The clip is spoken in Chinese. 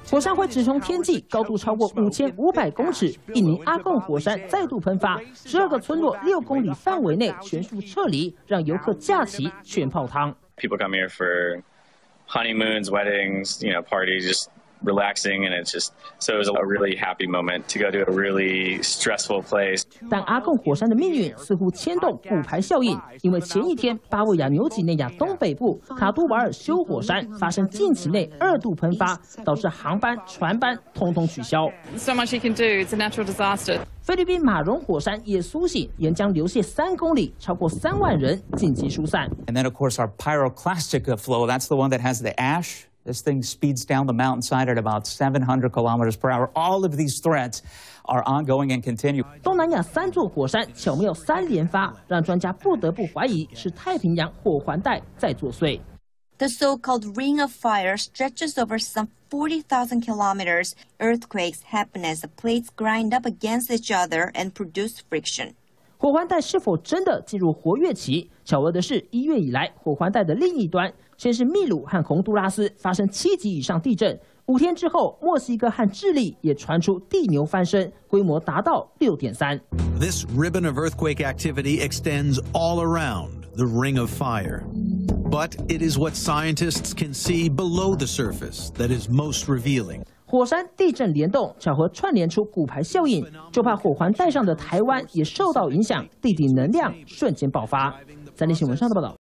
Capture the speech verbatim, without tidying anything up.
火山灰直冲天际，高度超过五千五百公尺。印尼阿贡火山再度喷发，十二个村落六公里范围内全数撤离，让游客假期全泡汤。 People come here for honeymoons, weddings, you know, parties, just relaxing, and it's just so it was a really happy moment to go to a really stressful place. 但阿贡火山的命运似乎牵动骨牌效应，因为前一天巴布亚纽几内亚东北部卡杜瓦尔休火山发生近期内二度喷发，导致航班、船班通通取消。 So much you can do. It's a natural disaster. 菲律宾马荣火山也苏醒，岩浆流泻三公里，超过三万人紧急疏散。 And then, of course, our pyroclastic flow. That's the one that has the ash. This thing speeds down the mountainside at about seven hundred kilometers per hour. All of these threats are ongoing and continue. 东南亚三座火山巧妙三连发，让专家不得不怀疑是太平洋火环带在作祟。 The so-called Ring of Fire stretches over some forty thousand kilometers. Earthquakes happen as the plates grind up against each other and produce friction. 火环带是否真的进入活跃期？巧合的是，一月以来，火环带的另一端，先是秘鲁和洪都拉斯发生七级以上地震，五天之后，墨西哥和智利也传出地牛翻身，规模达到六点三。 This ribbon of earthquake activity extends all around the Ring of Fire. But it is what scientists can see below the surface that is most revealing. 火山地震联动，巧合串联出骨牌效应，就怕火环带上的台湾也受到影响，地底能量瞬间爆发。三立新闻上的报道。